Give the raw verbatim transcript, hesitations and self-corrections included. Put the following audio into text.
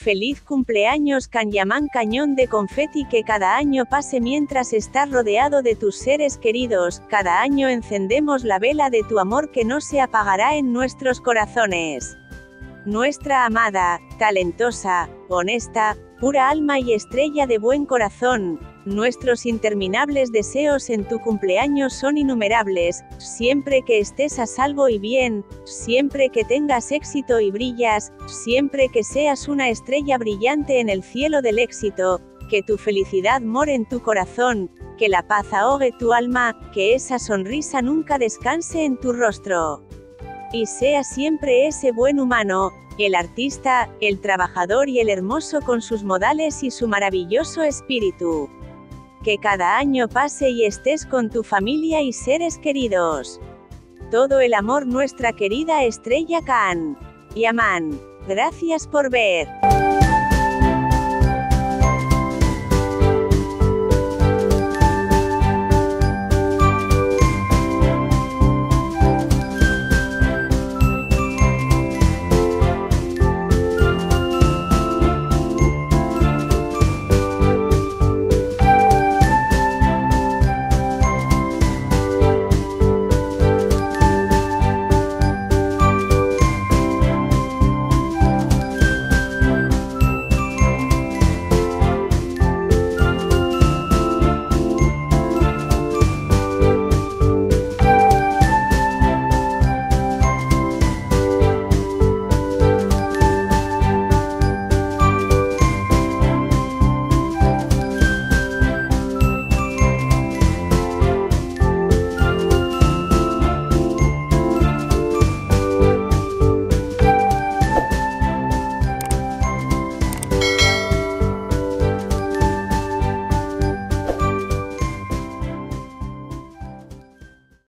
Feliz cumpleaños Can Yaman, cañón de confeti que cada año pase mientras estás rodeado de tus seres queridos. Cada año encendemos la vela de tu amor que no se apagará en nuestros corazones. Nuestra amada, talentosa, honesta, pura alma y estrella de buen corazón, nuestros interminables deseos en tu cumpleaños son innumerables, siempre que estés a salvo y bien, siempre que tengas éxito y brillas, siempre que seas una estrella brillante en el cielo del éxito, que tu felicidad more en tu corazón, que la paz ahogue tu alma, que esa sonrisa nunca descanse en tu rostro. Y sea siempre ese buen humano, el artista, el trabajador y el hermoso con sus modales y su maravilloso espíritu. Que cada año pase y estés con tu familia y seres queridos. Todo el amor nuestra querida estrella Can Yaman. Gracias por ver.